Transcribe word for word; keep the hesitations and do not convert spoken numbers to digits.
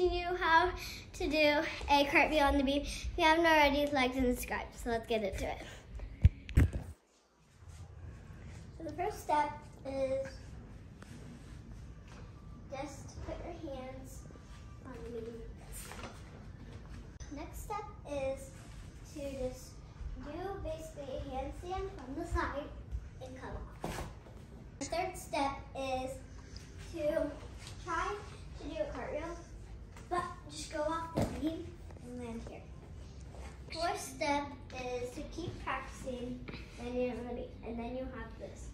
teaching you how to do a cartwheel on the beam. If you haven't already, like and subscribe. So let's get into it. So the first step is just put your hands on the beam. Next step is to just do basically a handstand from the side and come off. The third step is to try to do a cartwheel, but just go off the beam and land here. Fourth step is to keep practicing landing on the beam, and then you have this.